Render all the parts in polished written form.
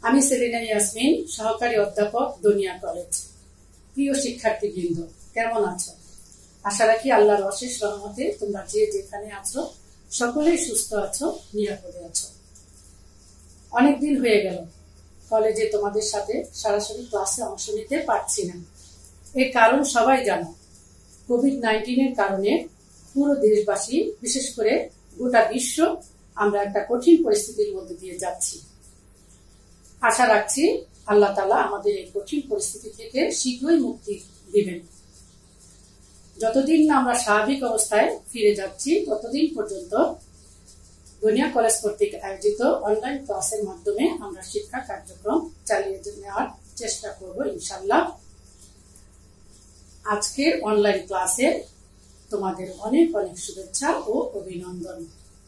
আমি সেলিনা ইয়াসমিন, সহকারী অধ্যাপক, দনিয়া কলেজ। প্রিয় শিক্ষার্থীবৃন্দ, কেমন আছো? আশা রাখি আল্লাহর অশেষ রহমতে তোমরা যে যেখানে আছো সকলেই সুস্থ আছো, নিরাপদে আছো। অনেকদিন হয়ে গেল কলেজে তোমাদের সাথে সরাসরি ক্লাসে অংশ নিতে পারছি না। এর কারণ সবাই জানো, কোভিড-19 কারণে পুরো দেশবাসী, বিশেষ করে গোটা বিশ্ব, আমরা একটা কঠিন পরিস্থিতির মধ্যে দিয়ে যাচ্ছি। আশা রাখছি আল্লাহ তাআলা আমাদের এই কঠিন পরিস্থিতি থেকে শীঘ্রই মুক্তি দিবেন। যতদিন না আমরা স্বাভাবিক অবস্থায় ফিরে যাচ্ছি ততদিন পর্যন্ত দনিয়া কলেজ কর্তৃক আয়োজিত অনলাইন ক্লাসের মাধ্যমে আমরা শিক্ষা কার্যক্রম চালিয়ে নেওয়ার চেষ্টা করব ইনশাআল্লাহ। আজকের অনলাইন ক্লাসে তোমাদের অনেক অনেক শুভেচ্ছা ও অভিনন্দন।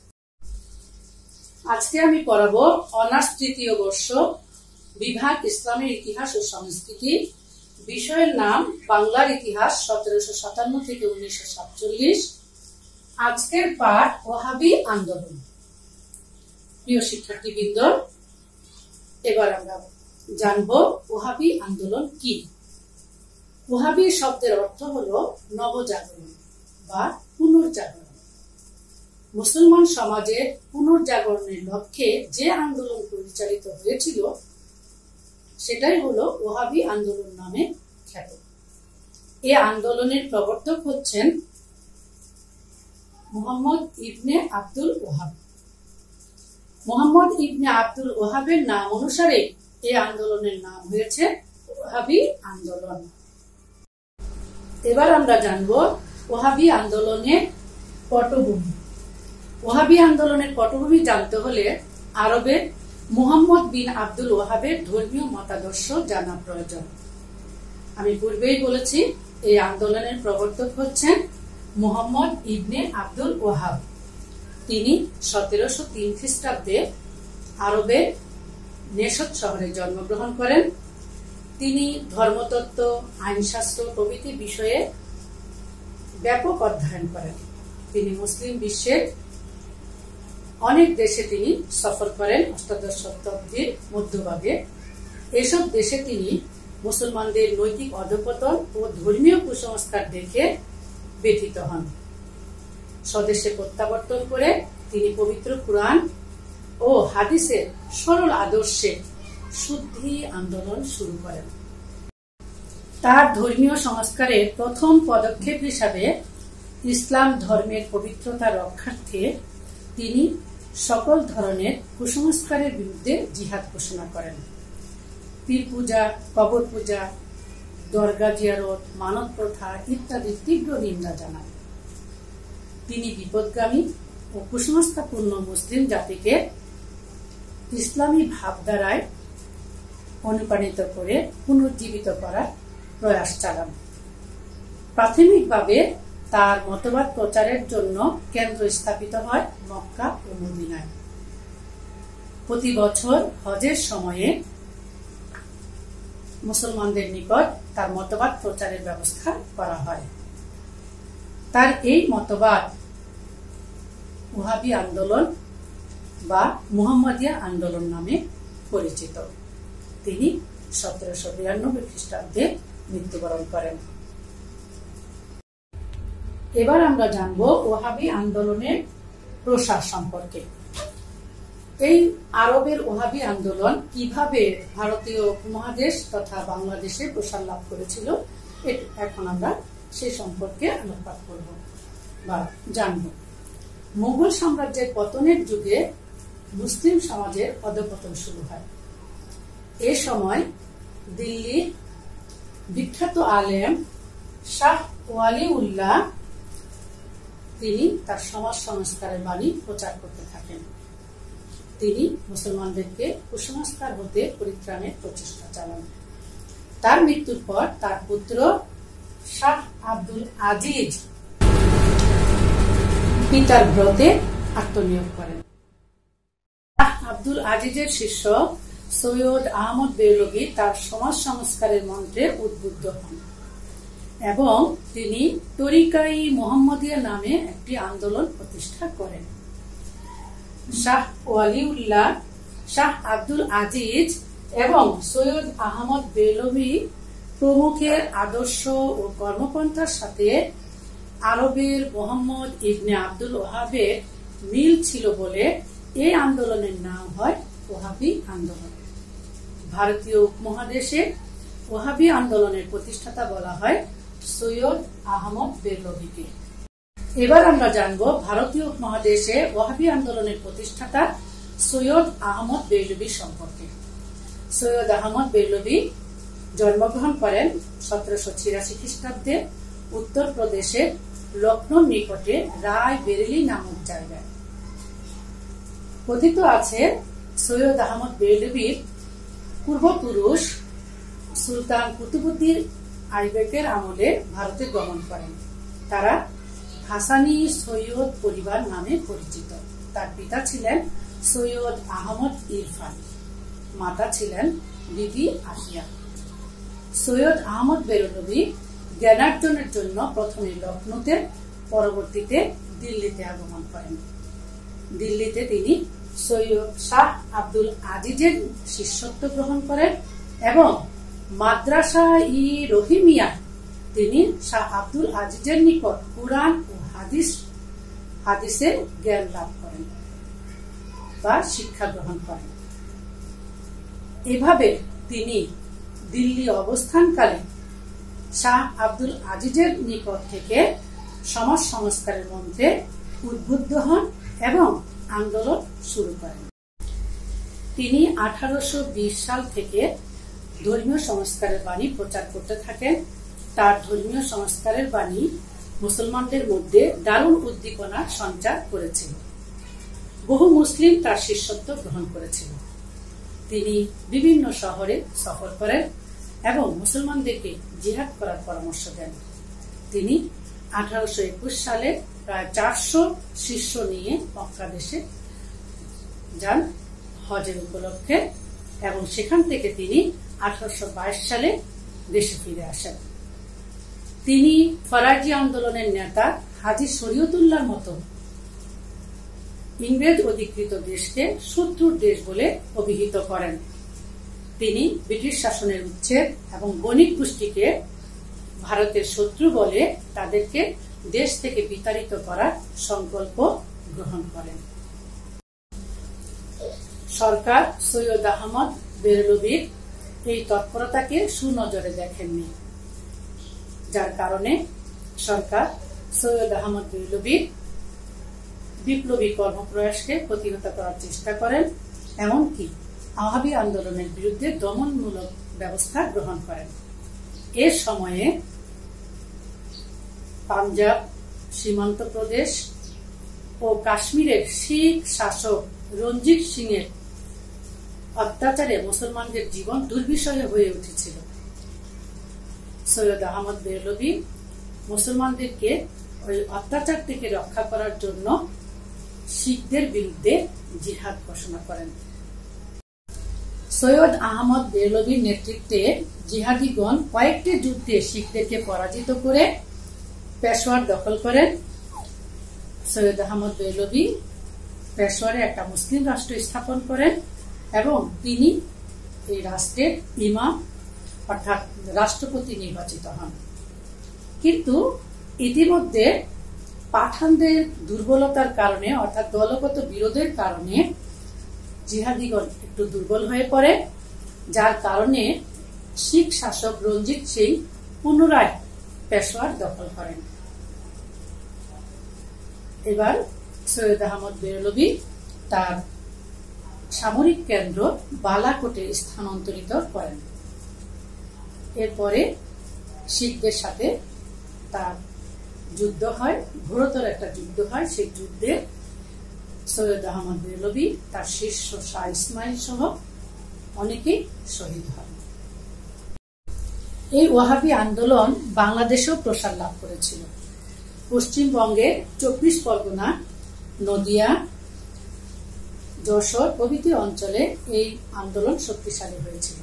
আজকে আমি পড়াবো অনার্স তৃতীয় বর্ষ, বিভাগ ইসলামের ইতিহাস ও সংস্কৃতি। বিষয়ের নাম বাংলার ইতিহাস 1757 থেকে 1947। আজকের পাঠ ওহাবী আন্দোলন। প্রিয় শিক্ষার্থীবৃন্দ, এবার আমরা জানবো ওহাবী আন্দোলন কি। ওহাবী শব্দের অর্থ হলো নবজাগরণ বা পুনর্জাগরণ। মুসলমান সমাজের পুনর্জাগরণের লক্ষ্যে যে আন্দোলন পরিচালিত হয়েছিল সেটাই হলো ওহাবী আন্দোলন নামে খ্যাত। এই আন্দোলনের প্রবর্তক হচ্ছেন মুহাম্মদ ইবনে আব্দুল ওহাব। মুহাম্মদ ইবনে আব্দুল ওহাবের নাম অনুসারে এই আন্দোলনের নাম হয়েছে ওহাবী আন্দোলন। এবার আমরা জানবো ওহাবী আন্দোলনের পটভূমি। ওহাবী আন্দোলনের পটভূমি জানতে হলে আরবে মুহাম্মদ বিন আব্দুল ওহাবের ধর্মীয় মতাদর্শ জানা প্রয়োজন। আমি পূর্বেই বলেছি এই আন্দোলনের প্রবর্তক হচ্ছেন মুহাম্মদ ইবনে আব্দুল ওহাব। তিনি 1703 খ্রিস্টাব্দে আরবের নেশদ শহরে জন্মগ্রহণ করেন। তিনি ধর্মতত্ত্ব, আইনশাস্ত্র প্রভৃতি বিষয়ে ব্যাপক অধ্যয়ন করেন। তিনি মুসলিম বিশ্বের অনেক দেশে তিনি সফর করেন। অষ্টাদশ শতাব্দীর মধ্যভাগে এসব দেশে তিনি মুসলমানদের নৈতিক অধঃপতন ও ধর্মীয় কুসংস্কার দেখে ব্যথিত হন। স্বদেশে প্রত্যাবর্তন করে তিনি পবিত্র কুরআন ও হাদিসের সরল আদর্শে শুদ্ধি আন্দোলন শুরু করেন। তার ধর্মীয় সংস্কারের প্রথম পদক্ষেপ হিসাবে ইসলাম ধর্মের পবিত্রতা রক্ষার্থে তিনি সকল ধরনের কুসংস্কারের বিরুদ্ধে জিহাদ ঘোষণা করেন। পীর পূজা, কবর পূজা, দরগা জিয়ারত, মানত প্রথা ইত্যাদি তীব্র নিন্দা জানান। তিনি বিপদগামী ও কুসংস্কারপূর্ণ মুসলিম জাতিকে ইসলামী ভাবধারায় অনুপ্রাণিত করে পুনর্জীবিত করার প্রয়াস চালান। প্রাথমিকভাবে তার মতবাদ প্রচারের জন্য কেন্দ্র স্থাপিত হয় মক্কা ও মদিনায়। প্রতি বছর হজের সময়ে মুসলমানদের নিকট তার মতবাদ প্রচারের ব্যবস্থা করা হয়। তার এই মতবাদ ওহাবী আন্দোলন বা মুহাম্মদিয়া আন্দোলন নামে পরিচিত। তিনি 1792 খ্রিস্টাব্দে মৃত্যুবরণ করেন। এবার আমরা জানবো ওহাবী আন্দোলনের প্রসার সম্পর্কে। এই আরবের ওহাবী আন্দোলন কিভাবে ভারতীয় উপমহাদেশ তথা বাংলাদেশে প্রসার লাভ করেছিল, এখন আমরা সে সম্পর্কে আলোকপাত করব বা জানব। মুঘল সাম্রাজ্যের পতনের যুগে মুসলিম সমাজের অধঃপতন শুরু হয়। এ সময় দিল্লির বিখ্যাত আলেম শাহ ওয়ালিউল্লাহ তিনি তার সমাজ সংস্কারের বাণী প্রচার করতে থাকেন। তিনি মুসলমানদেরকে কুসংস্কার হতে পরিত্রাণের প্রচেষ্টা চালান। তার মৃত্যুর পর তার পুত্র শাহ আব্দুল আজিজ পিতার ব্রতে আত্মনিয়োগ করেন। শাহ আব্দুল আজিজের শিষ্য সৈয়দ আহমদ বেরলভী তার সমাজ সংস্কারের মন্ত্রে উদ্বুদ্ধ হন এবং তিনি তরিকা-ই মুহাম্মদিয়া নামে একটি আন্দোলন প্রতিষ্ঠা করেন। শাহ ওয়ালিউল্লাহ শাহ আব্দুল আজিজ এবং সৈয়দ আহমদ বেরলভী প্রমুখের আদর্শ ও কর্মপন্থার সাথে আরবের মোহাম্মদ ইবনে আব্দুল ওয়াহাবের মিল ছিল বলে এই আন্দোলনের নাম হয় ওয়াহাবি আন্দোলন। ভারতীয় উপমহাদেশে ওয়াহাবি আন্দোলনের প্রতিষ্ঠাতা বলা হয় সৈয়দ আহমদ বেরলভীকে। এবার আমরা জানব ভারতীয় উপমহাদেশে ওয়াহাবি আন্দোলনের প্রতিষ্ঠাতা সৈয়দ আহমদ বেরলভী সম্পর্কে। সৈয়দ আহমদ বেরলভী জন্মগ্রহণ করেন 1786 খ্রিস্টাব্দে উত্তরপ্রদেশের লখনৌর নিকটে রায় বেরেলি নামক জায়গায়। কথিত আছে সৈয়দ আহমদ বেরলভীর পূর্বপুরুষ সুলতান কুতুবউদ্দিন আইবেকের আমলে ভারতে গমন করেন। তারা হাসানি সৈয়দ পরিবার নামে পরিচিত। তার পিতা ছিলেন সৈয়দ আহমদ ইরফান, মাতা ছিলেন বিবি আসিয়া। সৈয়দ আহমদ বেরলভী জ্ঞানার্জনের জন্য প্রথমে লখনৌতে, পরবর্তীতে দিল্লিতে আগমন করেন। দিল্লিতে তিনি সৈয়দ শাহ আব্দুল আজিজের শিষ্যত্ব গ্রহণ করেন এবং মাদ্রাসা ই রহিমিয়া তিনি শাহ আব্দুল আজিজের নিকট কুরআন ও হাদিসের জ্ঞান লাভ করেন বা শিক্ষা গ্রহণ করেন। এভাবে তিনি দিল্লি অবস্থানকালে শাহ আব্দুল আজিজের নিকট থেকে সমাজ সংস্কারের মন্ত্রে উদ্বুদ্ধ হন এবং আন্দোলন শুরু করেন। তিনি 1820 সাল থেকে ধর্মীয় সংস্কারের বাণী প্রচার করতে থাকেন। তার ধর্মীয় সংস্কারের বাণী মুসলমানদের মধ্যে দারুণ উদ্দীপনা সঞ্চার করেছিল। বহু মুসলিম তার শিষ্যত্ব গ্রহণ করেছিল। তিনি বিভিন্ন শহরে সফর করেন এবং মুসলমানদেরকে জিহাদ করার পরামর্শ দেন। তিনি 1821 সালে প্রায় 400 শিষ্য নিয়ে মক্কা দেশে যান হজের উপলক্ষে এবং সেখান থেকে তিনি 1822 সালে দেশে ফিরে আসেন। তিনি ফরাজি আন্দোলনের নেতা হাজী শরীয়তুল্লাহর মতো ইংরেজ অধিকৃত দেশকে শত্রুর দেশ বলে অভিহিত করেন। তিনি ব্রিটিশ শাসনের উচ্ছেদ এবং বণিক গোষ্ঠীকে ভারতের শত্রু বলে তাদেরকে দেশ থেকে বিতাড়িত করার সংকল্প গ্রহণ করেন। সরকার সৈয়দ আহমদ বেরলভীর এই তৎপরতাকে সুনজরে দেখেননি, যার কারণে সরকার সৈয়দ আহমদ বেরলভীর বিপ্লবী কর্মপ্রয়াসকে প্রতিহত করার চেষ্টা করেন, এমনকি ওয়াহাবি আন্দোলনের বিরুদ্ধে দমনমূলক ব্যবস্থা গ্রহণ করেন। এ সময়ে পাঞ্জাব, সীমান্ত প্রদেশ ও কাশ্মীরের শিখ শাসক রঞ্জিত সিং এর অত্যাচারে মুসলমানদের জীবন দুর্বিষহ হয়ে উঠেছিল। সৈয়দ আহমদ বেরলভী মুসলমানদেরকে ওই অত্যাচার থেকে রক্ষা করার জন্য শিখদের বিরুদ্ধে জিহাদ ঘোষণা করেন। সৈয়দ আহমদ বেরলভীর নেতৃত্বে জিহাদিগণ কয়েকটি যুদ্ধে শিখদেরকে পরাজিত করে পেশোয়ার দখল করেন। সৈয়দ আহমদ বেরলভী পেশোয়ারে একটা মুসলিম রাষ্ট্র স্থাপন করেন এবং তিনি এই রাষ্ট্রের ইমাম অর্থাৎ রাষ্ট্রপতি নির্বাচিত হন। কিন্তু ইতিমধ্যে পাঠানদের দুর্বলতার কারণে অর্থাৎ দলগত বিরোধের কারণে জিহাদিগণ একটু দুর্বল হয়ে পড়ে, যার কারণে শিখ শাসক রঞ্জিত সিং পুনরায় পেশোয়ার দখল করেন। এবার সৈয়দ আহমদ বেরলভী তার সামরিক কেন্দ্র বালাকোটে স্থানান্তরিত করেন। এরপরে শিখদের সাথে তার যুদ্ধ হয়, ঘোরতর একটা যুদ্ধ হয়। সেই যুদ্ধে সৈয়দ আহমদ বেরলভী, তার শিষ্য শাহ ইসমাইল সহ অনেকেই শহীদ হন। এই ওয়াহাবি আন্দোলন বাংলাদেশেও প্রসার লাভ করেছিল। পশ্চিমবঙ্গের 24 পরগনা, নদিয়া, যশোর প্রভৃতি অঞ্চলে এই আন্দোলন শক্তিশালী হয়েছিল।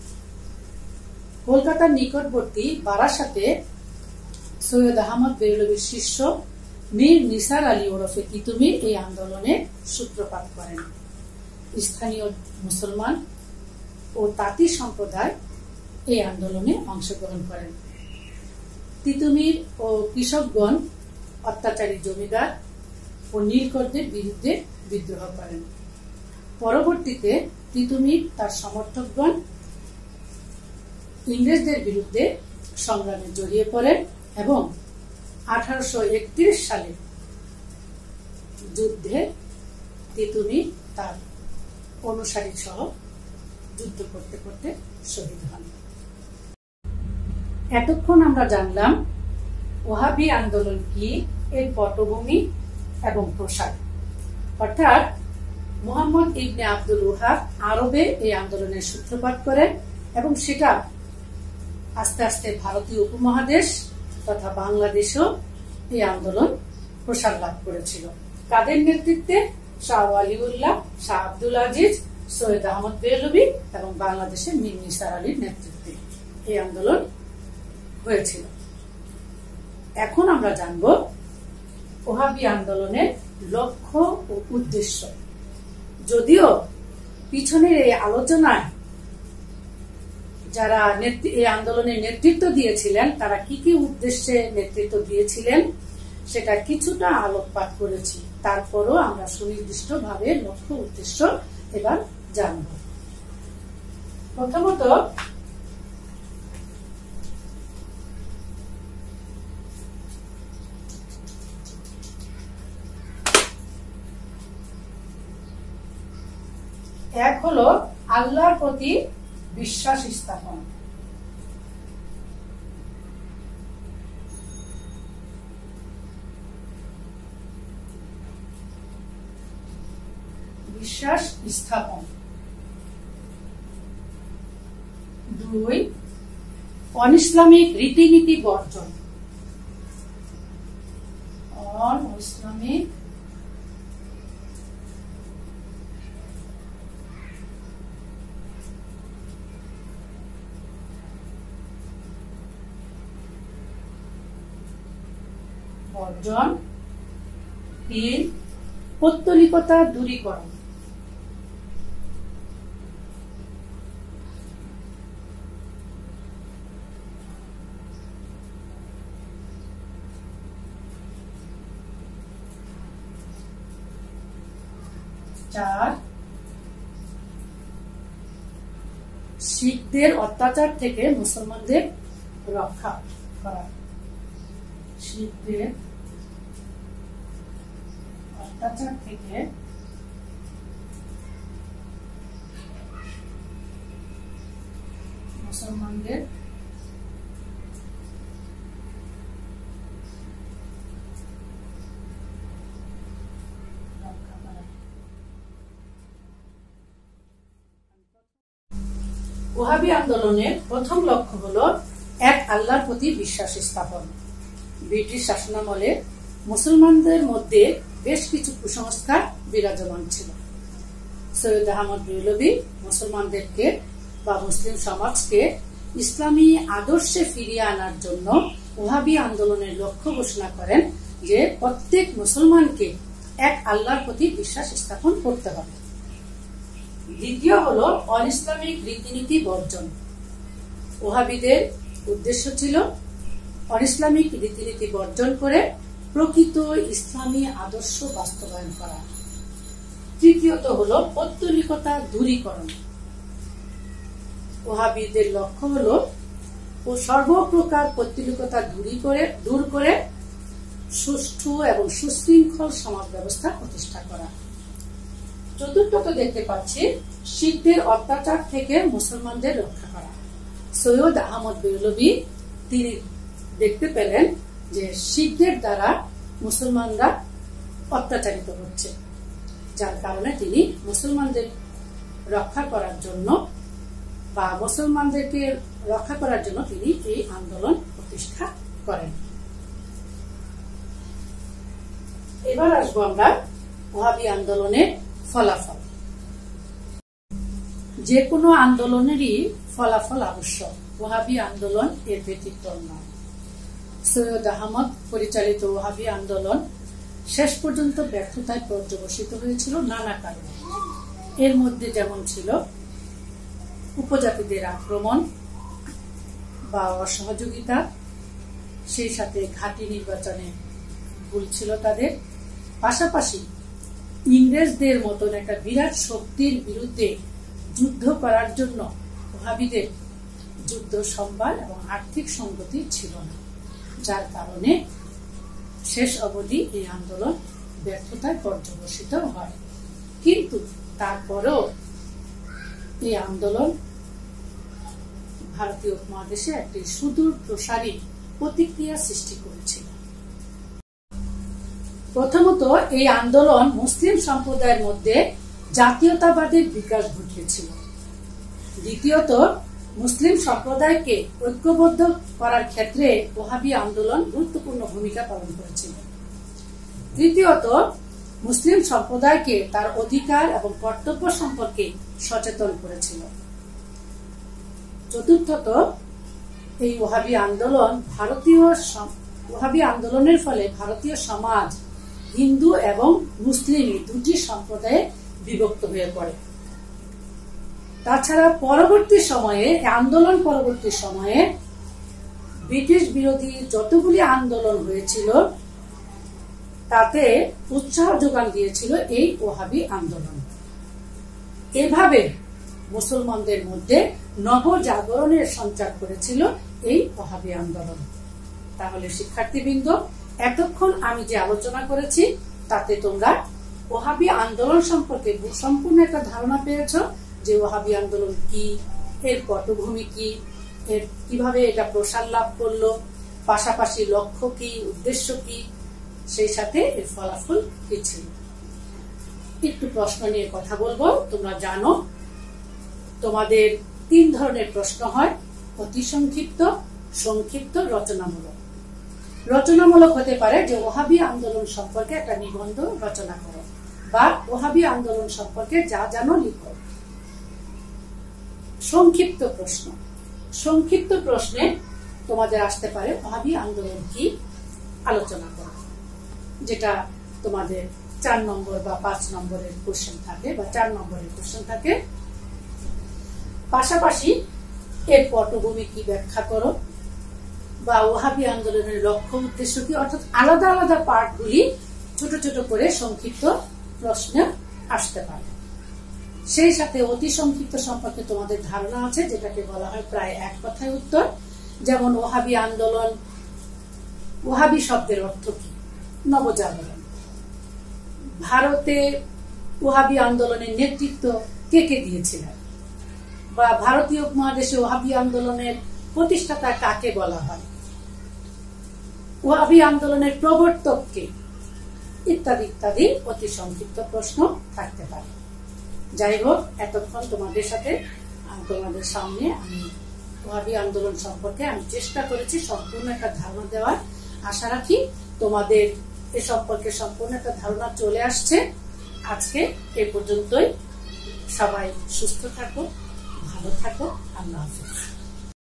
কলকাতার নিকটবর্তী বারাসাতে সৈয়দ আহমদ বেরলভীর শিষ্য মীর নিসার আলী ওরফে তিতুমির এই আন্দোলনে সূত্রপাত করেন। স্থানীয় মুসলমান ও তাঁতি সম্প্রদায় এই আন্দোলনে অংশগ্রহণ করেন। তিতুমির ও কৃষকগণ অত্যাচারী জমিদার ও নীলকরদের বিরুদ্ধে বিদ্রোহ করেন। পরবর্তীতে তিতুমির তার সমর্থকগণ ইংরেজদের বিরুদ্ধে সংগ্রামে জড়িয়ে পড়েন এবং 1831 সালে যুদ্ধে তিতুমির তার অনুসারী সহ যুদ্ধ করতে করতে শহীদ হন। এতক্ষণ আমরা জানলাম ওহাবি আন্দোলন কি, এর পটভূমি এবং প্রসার। অর্থাৎ মুহাম্মদ ইবনে আব্দুল ওহাব আরবে এই আন্দোলনের সূত্রপাত করেন এবং সেটা আস্তে আস্তে ভারতীয় উপমহাদেশ তথা বাংলাদেশেও এই আন্দোলন প্রসার লাভ করেছিল। কাদের নেতৃত্বে? শাহ ওয়ালিউল্লাহ, শাহ আব্দুল আজিজ, সৈয়দ আহমদ বেরলভী এবং বাংলাদেশের মীর নিসার আলীর নেতৃত্বে এই আন্দোলন হয়েছিল। এখন আমরা জানব ওহাবি আন্দোলনের লক্ষ্য ও উদ্দেশ্য। যদিও পিছনের এই আলোচনায় যারা এই আন্দোলনের নেতৃত্ব দিয়েছিলেন তারা কি কি উদ্দেশ্যে নেতৃত্ব দিয়েছিলেন সেটা কিছুটা আলোকপাত করেছি, তারপরও আমরা সুনির্দিষ্টভাবে লক্ষ্য উদ্দেশ্য এবার জানব। প্রথমত এক হলো আল্লাহর প্রতি বিশ্বাস স্থাপন। বিশ্বাস স্থাপন। 2 অনিসলামিক রীতিনীতি বর্জন। অনিসলামিক বর্জন। 3 পৌত্তলিকতা দূরীকরণ। 4 শিখদের অত্যাচার থেকে মুসলমানদের রক্ষা করা। শিখদের অত্যাচার থেকে মুসলমানদের রক্ষা করা। ওহাবি আন্দোলনের প্রথম লক্ষ্য হলো এক আল্লাহর প্রতি বিশ্বাস স্থাপন। ব্রিটিশ শাসনামলে মুসলমানদের মধ্যে বেশ কিছু কুসংস্কার বিরাজমান ছিল। সৈয়দ আহমদ বেরলভী মুসলমানদেরকে বা মুসলিম সমাজকে ইসলামী আদর্শে ফিরিয়ে আনার জন্য ওহাবি আন্দোলনের লক্ষ্য ঘোষণা করেন যে প্রত্যেক মুসলমানকে এক আল্লাহর প্রতি বিশ্বাস স্থাপন করতে হবে। দ্বিতীয় হলো অনিসলামিক রীতিনীতি বর্জন। ওহাবিদের উদ্দেশ্য ছিল অনিসলামিক রীতিনীতি বর্জন করে প্রকৃত ইসলামী আদর্শ বাস্তবায়ন করা। তৃতীয়ত হলো পৌত্তলিকতা দূরীকরণ। ওহাবিদের লক্ষ্য হলো সর্বপ্রকার পৌত্তলিকতা দূর করে সুষ্ঠু এবং সুশৃঙ্খল সমাজ ব্যবস্থা প্রতিষ্ঠা করা। চতুর্থত দেখতে পাচ্ছি শিখদের অত্যাচার থেকে মুসলমানদের রক্ষা করা। সৈয়দ আহমদ বেরলভী তিনি দেখতে পেলেন যে শিখদের দ্বারা মুসলমানরা অত্যাচারিত হচ্ছে, যার কারণে তিনি মুসলমানদের রক্ষা করার জন্য বা মুসলমানদেরকে রক্ষা করার জন্য তিনি এই আন্দোলন প্রতিষ্ঠা করেন। এবার আসবো আমরা ওহাবি আন্দোলনের ফলাফল। যে কোনো আন্দোলনেরই ফলাফল আবশ্যক, ওহাবি আন্দোলন এর ব্যতিক্রম নয়। সৈয়দ আহমদ পরিচালিত ওহাবি আন্দোলন শেষ পর্যন্ত ব্যর্থতায় পর্যবসিত হয়েছিল নানা কারণে। এর মধ্যে যেমন ছিল উপজাতিদের আক্রমণ বা অসহযোগিতা, সেই সাথে ঘাঁটি নির্বাচনে ভুল ছিল তাদের, পাশাপাশি ইংরেজদের মতন একটা বিরাট শক্তির বিরুদ্ধে যুদ্ধ করার জন্য ওহাবিদের যুদ্ধ সম্বল এবং আর্থিক সঙ্গতি ছিল না, যার কারণে শেষ অবধি এই আন্দোলন ব্যর্থতায় পর্যবসিত হয়। কিন্তু তারপরেও এই আন্দোলন ভারতীয় উপমহাদেশে একটি সুদূর প্রসারী প্রতিক্রিয়া সৃষ্টি করেছিল। প্রথমত, এই আন্দোলন মুসলিম সম্প্রদায়ের মধ্যে জাতীয়তাবাদের বিকাশ ঘটিয়েছিল। দ্বিতীয়ত, মুসলিম সম্প্রদায়কে ঐক্যবদ্ধ করার ক্ষেত্রে ওহাবি আন্দোলন গুরুত্বপূর্ণ ভূমিকা পালন করেছিল। তৃতীয়ত, মুসলিম সম্প্রদায়কে তার অধিকার এবং কর্তব্য সম্পর্কে সচেতন করেছিল। চতুর্থত, এই ওহাবি আন্দোলনের ফলে ভারতীয় সমাজ হিন্দু এবং মুসলিম দুটি সম্প্রদায়ে বিভক্ত হয়ে পড়ে। তাছাড়া পরবর্তী সময়ে ব্রিটিশ বিরোধী যতগুলি আন্দোলন হয়েছিল তাতে উৎসাহ যোগান দিয়েছিল এই ওহাবি আন্দোলন। এভাবে মুসলমানদের মধ্যে নবজাগরণের সঞ্চার করেছিল এই ওহাবি আন্দোলন। তাহলে শিক্ষার্থীবৃন্দ, এতক্ষণ আমি যে আলোচনা করেছি তাতে তোমরা ওহাবি আন্দোলন সম্পর্কে সম্পূর্ণ একটা ধারণা পেয়েছ যে ওহাবি আন্দোলন কি, এর পটভূমি কি, এর কিভাবে এটা প্রসার লাভ করলো, পাশাপাশি লক্ষ্য কি, উদ্দেশ্য কি, সেই সাথে এর ফলাফল কি ছিল। একটু প্রশ্ন নিয়ে কথা বলবো। তোমরা জানো তোমাদের 3 ধরনের প্রশ্ন হয়: অতি সংক্ষিপ্ত, সংক্ষিপ্ত, রচনামূলক। রচনামূলক হতে পারে যে ওহাবি আন্দোলন সম্পর্কে একটা নিবন্ধ রচনা করো বা ওহাবি আন্দোলন সম্পর্কে যা জানো লিখো। সংক্ষিপ্ত প্রশ্নে তোমাদের আসতে পারে ওহাবি আন্দোলন কি আলোচনা করো, যেটা তোমাদের 4 নম্বর বা 5 নম্বরের কোশ্চেন থাকে বা 4 নম্বরের কোশ্চেন থাকে। পাশাপাশি এর পটভূমি কি ব্যাখ্যা করো বা ওহাবি আন্দোলনের লক্ষ্য উদ্দেশ্য কি, অর্থাৎ আলাদা আলাদা পার্টগুলি ছোট ছোট করে সংক্ষিপ্ত প্রশ্ন আসতে পারে। সেই সাথে অতি সংক্ষিপ্ত সম্পর্কে তোমাদের ধারণা আছে, যেটাকে বলা হয় প্রায় এক কথায় উত্তর। যেমন ওহাবি আন্দোলন, ওহাবি শব্দের অর্থ কি, নবজাগরণ। ভারতে ওহাবি আন্দোলনের নেতৃত্ব কে কে দিয়েছিলেন, বা ভারতীয় উপমহাদেশে ওহাবি আন্দোলনের প্রতিষ্ঠাতা কাকে বলা হয়, ওহাবি আন্দোলনের প্রবর্তক কে, ইত্যাদি ইত্যাদি অতি সংক্ষিপ্ত প্রশ্ন থাকতে পারে। যাই হোক, এতক্ষণ তোমাদের সামনে আমি ওহাবি আন্দোলন সম্পর্কে আমি চেষ্টা করেছি সম্পূর্ণ একটা ধারণা দেওয়ার। আশা রাখি তোমাদের এ সম্পর্কে সম্পূর্ণ একটা ধারণা চলে আসছে। আজকে এ পর্যন্তই। সবাই সুস্থ থাকো, ভালো থাকো। আল্লাহ হাফেজ।